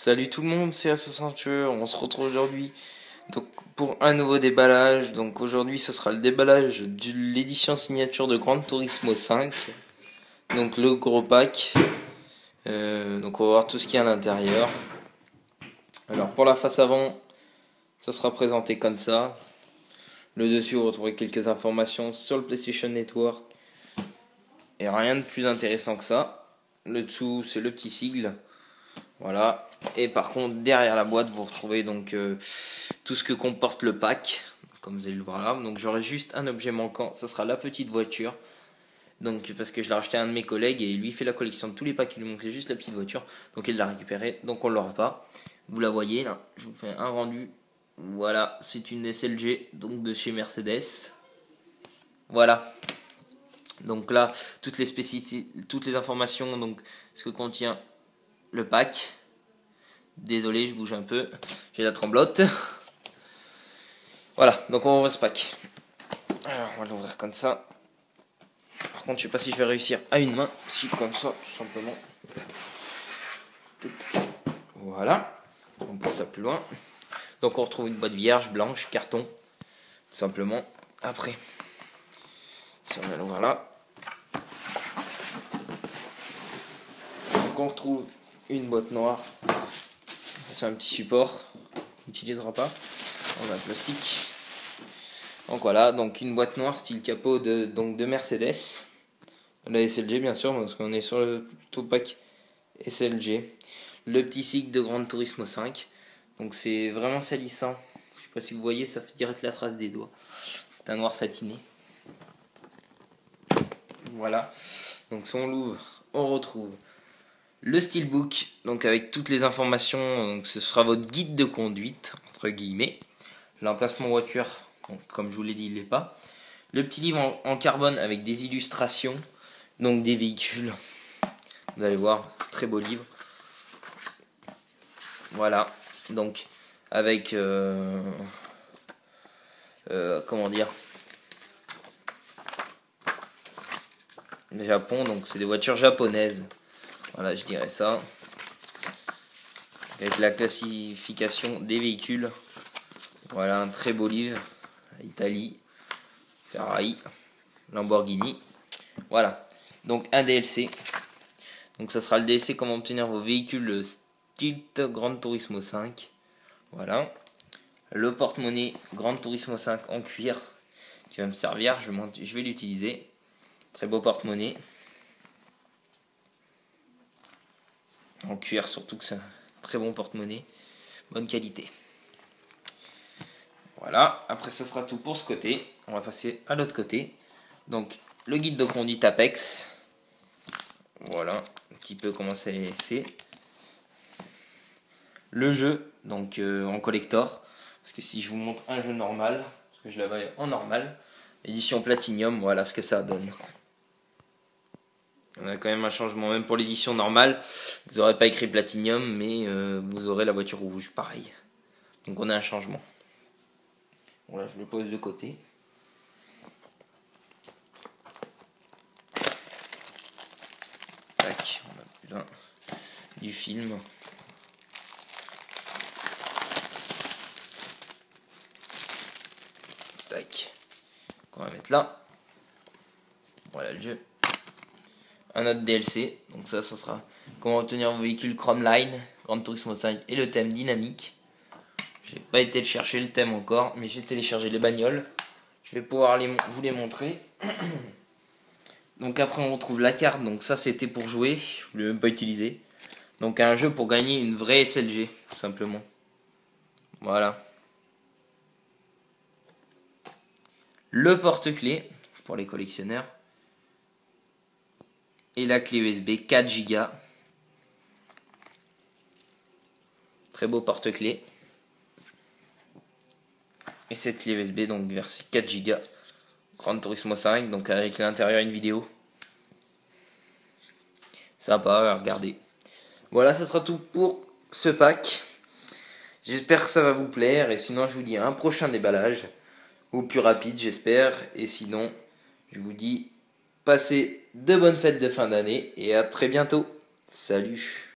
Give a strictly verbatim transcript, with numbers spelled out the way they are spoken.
Salut tout le monde, c'est Assassin Tueur. On se retrouve aujourd'hui donc pour un nouveau déballage. Donc aujourd'hui, ce sera le déballage de l'édition signature de Gran Turismo cinq. Donc le gros pack. Euh, donc on va voir tout ce qu'il y a à l'intérieur. Alors pour la face avant, ça sera présenté comme ça. Le dessus, vous retrouverez quelques informations sur le PlayStation Network. Et rien de plus intéressant que ça. Le dessous, c'est le petit sigle. Voilà. Et par contre, derrière la boîte, vous retrouvez donc euh, tout ce que comporte le pack, comme vous allez le voir là. Donc j'aurai juste un objet manquant, ça sera la petite voiture. Donc parce que je l'ai racheté à un de mes collègues et lui fait la collection de tous les packs, il lui manquait juste la petite voiture. Donc il l'a récupéré, donc on ne l'aura pas. Vous la voyez là, je vous fais un rendu. Voilà, c'est une S L G, donc de chez Mercedes. Voilà. Donc là, toutes les spécificités, toutes les informations, donc ce que contient le pack. Désolé, je bouge un peu, j'ai la tremblote. Voilà, donc on va ouvrir ce pack. Alors, on va l'ouvrir comme ça. Par contre, je sais pas si je vais réussir à une main, si comme ça, tout simplement. Voilà, on passe ça plus loin. Donc on retrouve une boîte vierge, blanche, carton, tout simplement. Après, si on va l'ouvrir là. Donc on retrouve une boîte noire. C'est un petit support, on n'utilisera pas, on a un plastique. Donc voilà, donc une boîte noire style capot de, donc de Mercedes, la S L G bien sûr, parce qu'on est sur le plutôt pack S L G. Le petit cycle de Gran Turismo cinq, donc c'est vraiment salissant, je sais pas si vous voyez, ça fait direct la trace des doigts. C'est un noir satiné. Voilà, donc si on l'ouvre, on retrouve le steelbook, donc avec toutes les informations, donc ce sera votre guide de conduite, entre guillemets. L'emplacement voiture, donc comme je vous l'ai dit, il l'est pas. Le petit livre en, en carbone avec des illustrations, donc des véhicules. Vous allez voir, très beau livre. Voilà, donc avec, euh, euh, comment dire, le Japon, donc c'est des voitures japonaises. Voilà, je dirais ça. Avec la classification des véhicules. Voilà un très beau livre. Italie, Ferrari, Lamborghini. Voilà. Donc un D L C. Donc ça sera le D L C comment obtenir vos véhicules Stilt Gran Turismo cinq. Voilà. Le porte-monnaie Gran Turismo cinq en cuir qui va me servir. Je vais, je vais l'utiliser. Très beau porte-monnaie. En cuir, surtout que c'est un très bon porte-monnaie. Bonne qualité. Voilà, après ça sera tout pour ce côté. On va passer à l'autre côté. Donc, le guide de conduite Apex. Voilà, un petit peu comment c'est. Le jeu, donc euh, en collector. Parce que si je vous montre un jeu normal, parce que je l'avais en normal, édition Platinum, voilà ce que ça donne. On a quand même un changement, même pour l'édition normale, vous n'aurez pas écrit Platinum, mais euh, vous aurez la voiture rouge, pareil. Donc on a un changement. Voilà, je le pose de côté. Tac, on a plein du film. Tac, on va mettre là. Voilà le jeu. Un autre D L C, donc ça, ça sera comment obtenir vos véhicules Chromeline, Gran Turismo cinq et le thème dynamique. J'ai pas été le chercher le thème encore, mais j'ai téléchargé les bagnoles. Je vais pouvoir les, vous les montrer. Donc après on retrouve la carte, donc ça c'était pour jouer, je ne l'ai même pas utilisé. Donc un jeu pour gagner une vraie S L G, tout simplement. Voilà. Le porte-clés pour les collectionneurs. Et la clé U S B quatre giga. Très beau porte-clés. Et cette clé U S B donc version quatre giga. Gran Turismo cinq, donc avec à l'intérieur une vidéo. Sympa à regarder. Voilà, ce sera tout pour ce pack. J'espère que ça va vous plaire. Et sinon, je vous dis à un prochain déballage. Au plus rapide, j'espère. Et sinon, je vous dis passez de bonnes fêtes de fin d'année. Et à très bientôt. Salut.